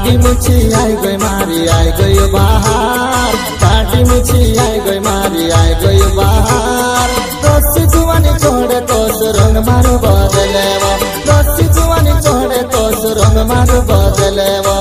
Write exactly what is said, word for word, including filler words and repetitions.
काटी मुछी आई गई मारी आई गई बाहर काटी मुछी आई गई मारी आई गई बाहर दोस्ती जुवानी छोड़े तोस रंग मारो बदले वो दोस्ती जुवानी छोड़े तोस रंग मारो बदले वो